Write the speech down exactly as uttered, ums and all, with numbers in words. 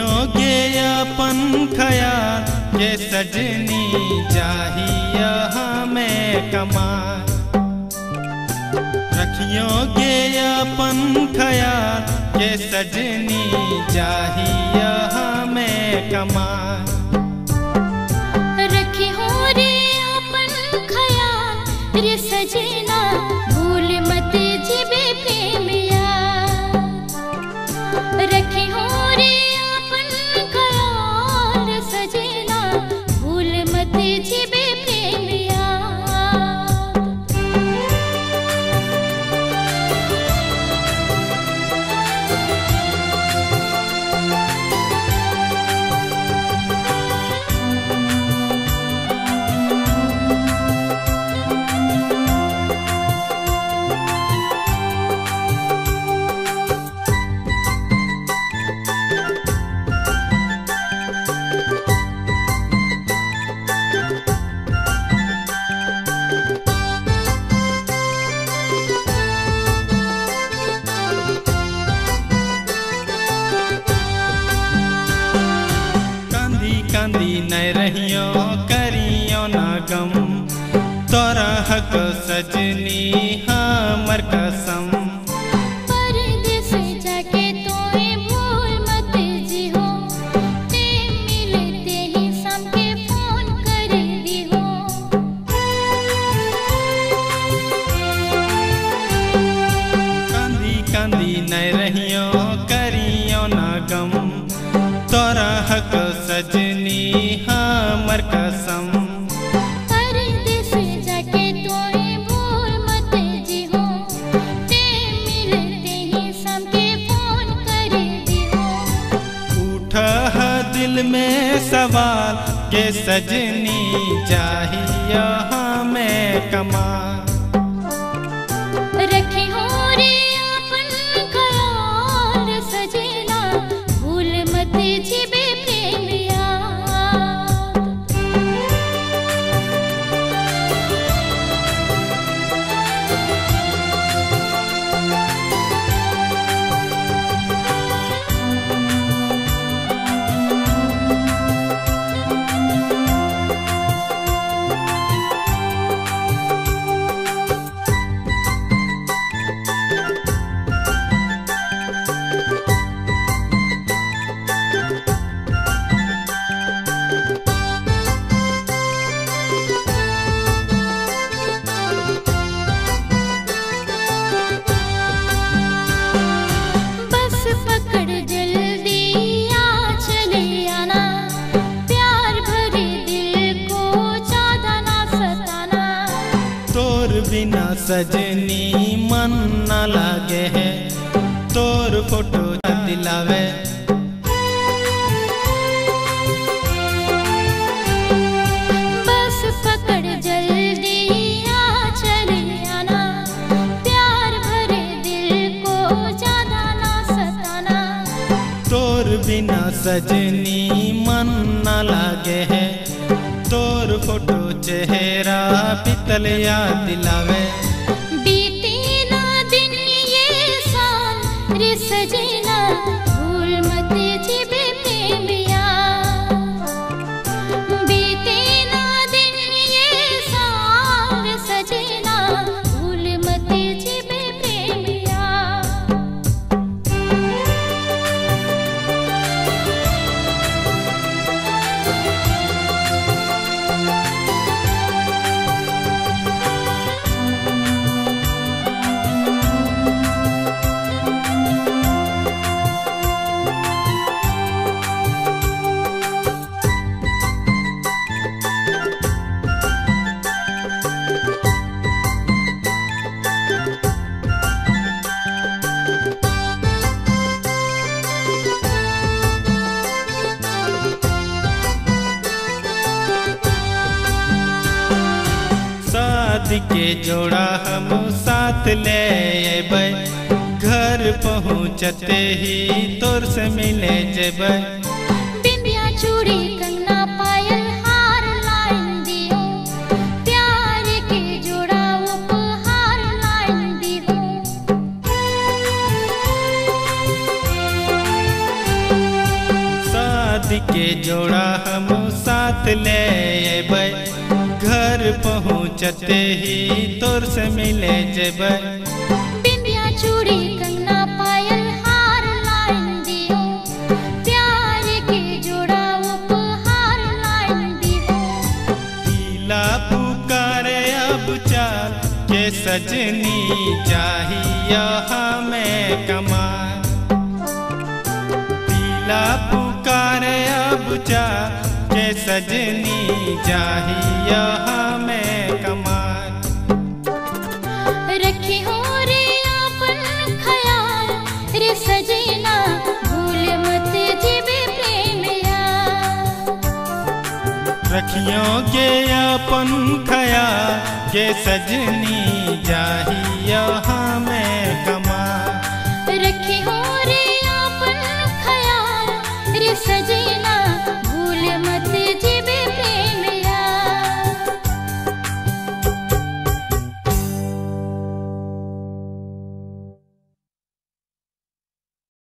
रखियोगे अपन ख्याल के सजनी चाहिए हमें कमाल। रखियोगे अपन ख्याल के सजनी चाहिए हमें कमाल। रखी हो रे अपन ख्याल रे सजना भूल मत जीवे प्रेमिया। रखी हो रे अपन ख्याल रे सजना भूल मत जीवे प्रेमिया। कांदी नहीं रहियो करियो ना गम, तोरा हक सजनी हमर कसम। परदेस जाके तोए भूल मत जिहो, ते मिलते ही शाम के फोन कर दिहो। कांदी कांदी नहीं रहियो करियो ना गम, तोरा हक सजनी हमर कसम। परदेस जाके तोए भूल मत जिहो, ते मिलते ही शाम के फोन कर दिहो। उठा है दिल में सवाल के सजनी चाहिए हमें कमाल। रखी हो रे अपन ख्याल सजना भूल मत जीवे प्रेमिया। बिना सजनी मन न लागे है, तोर फोटो दिलावे। बस पकड़ जल्दी आ चले आना, प्यार भरे दिल को ज्यादा ना सताना। तोर बिना सजनी मन न लागे है, तोर फोटो चेहरा पितल याद दिलावे। बीते ना दिन ये साल रे सजना भूल मत जीवे प्रेमिया। बीते ना दिन ये साल रे सजना भूल मत जीवे प्रेमिया। शादी के जोड़ा हम साथ ले अबै, घर पहुँचते ही तोर से मिले जेबै। बिंदिया चूड़ी कंगना पायल हार लाइन दियो, प्यार के जोड़ा उपहार लाइन दियो। पहुँचते ही तोर से मिले जेबै। बिंदिया चूड़ी कंगना पायल हार लाइन दियो, प्यार के जोड़ा उपहार लाइन दियो। पीला पुकारे अब चाल के सजनी चाहिए हमें कमाल। पीला पुकारे अब चाल के सजनी चाहिए हमें कमाल। रखी हो रे अपन ख्याल रे सजना, भूल मत जीवे प्रेम यार। रखियो के अपन खयाल के सजनी चाहिए हम